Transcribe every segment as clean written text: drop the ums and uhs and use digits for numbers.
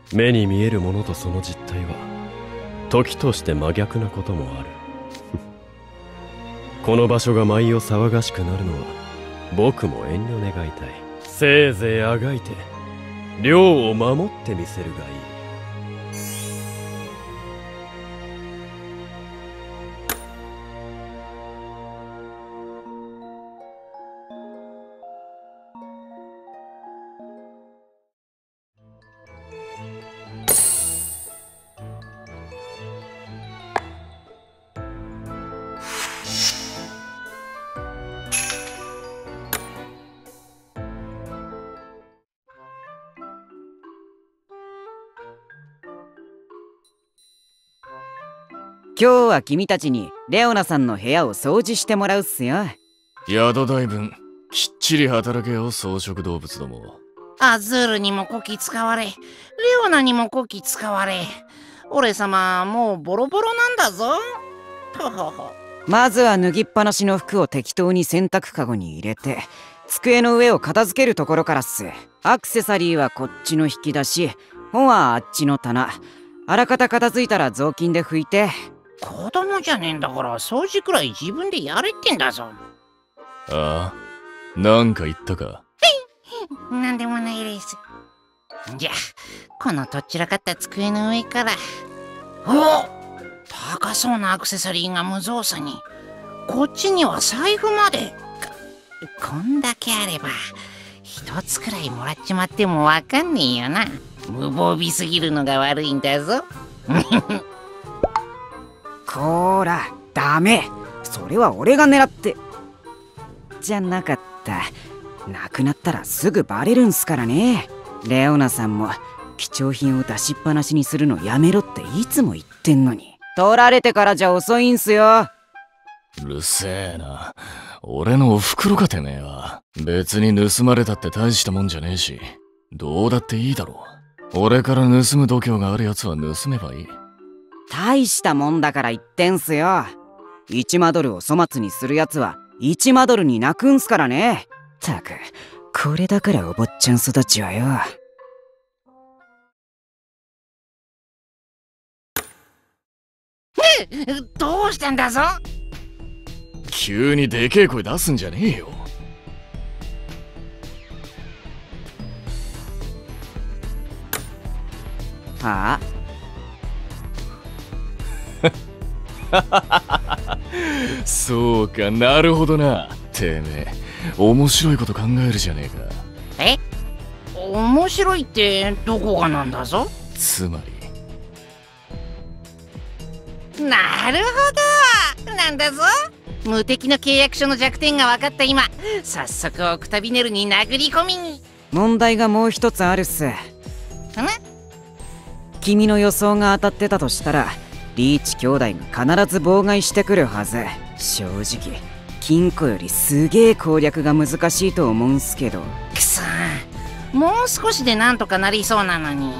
目に見えるものとその実態は時として真逆なこともある。この場所が毎夜騒がしくなるのは僕も遠慮願いたい。せいぜいあがいて寮を守ってみせるがいい。 今日は君たちにレオナさんの部屋を掃除してもらうっすよ。 宿代分きっちり働けよ、草食動物ども。 アズールにもこき使われ、レオナにもこき使われ、俺様もうボロボロなんだぞ。とほほ。 まずは脱ぎっぱなしの服を適当に洗濯かごに入れて机の上を片付けるところからっす。アクセサリーはこっちの引き出し、本はあっちの棚。あらかた片付いたら雑巾で拭いて。 子供じゃねえんだから掃除くらい自分でやれってんだぞ。 ああ、なんか言ったか。 なんでもないです。じゃあこのとっちらかった机の上から。おっ、高そうなアクセサリーが無造作に。こっちには財布まで。こんだけあれば一つくらいもらっちまってもわかんねえよな。無防備すぎるのが悪いんだぞ。 こーら、ダメ。それは俺が狙ってじゃなかった。なくなったらすぐバレるんすからね。レオナさんも貴重品を出しっぱなしにするのやめろっていつも言ってんのに、取られてからじゃ遅いんすよ。 うるせえな。俺のお袋かてめえは。別に盗まれたって大したもんじゃねえし、どうだっていいだろう。俺から盗む度胸があるやつは盗めばいい。 大したもんだから言ってんすよ。1マドルを粗末にするやつは1マドルに泣くんすからね。たく、これだからお坊ちゃん育ちはよ。 どうしたんだぞ。 急にでけえ声出すんじゃねえよ。 はあそうか、なるほどな。てめえ面白いこと考えるじゃねえか。 え、面白いってどこがなんだぞ。 つまり、 なるほど、なんだぞ。無敵の契約書の弱点が分かった今、早速オクタビネルに殴り込みに。 問題がもう一つあるっす。君の予想が当たってたとしたらリーチ兄弟が必ず妨害してくるはず。正直金庫よりすげえ攻略が難しいと思うんすけど。 くそー、もう少しでなんとかなりそうなのに。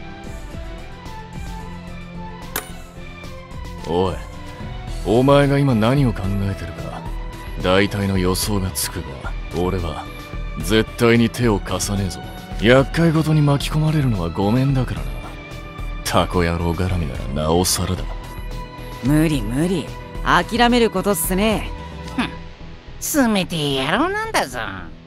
おい、お前が今何を考えてるか大体の予想がつくが、俺は絶対に手を貸さねえぞ。厄介事に巻き込まれるのはごめんだからな。タコ野郎絡みならなおさらだ。 無理無理、諦めることっすね。 冷てえ野郎なんだぞ。